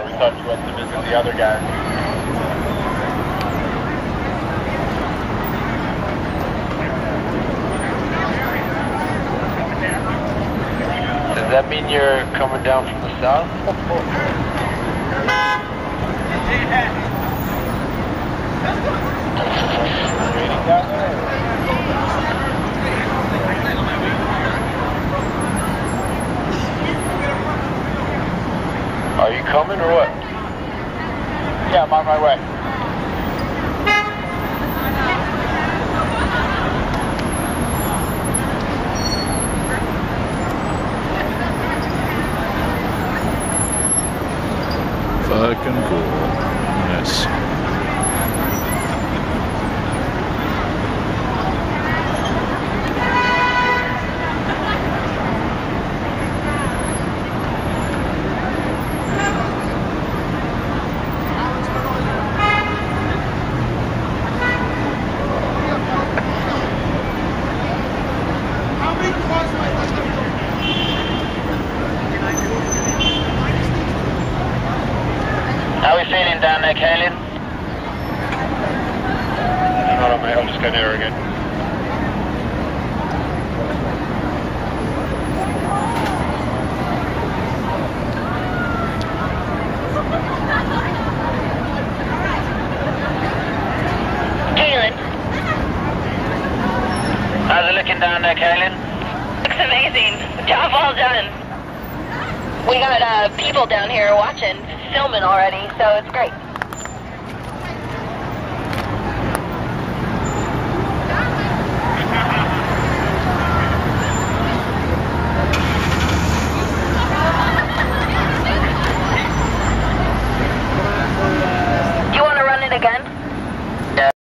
We thought you went to visit the other guys. Does that mean you're coming down from the south? Raining down there? Are you coming or what? Yeah, I'm on my way. Fucking cool. Yes. How are we feeling down there, Kaylin? Hold on, mate. I'll just go near her again. Kaylin. How's it looking down there, Kaylin? Looks amazing. Job well done. We got people down here watching, filming already, so it's great. Do you want to run it again?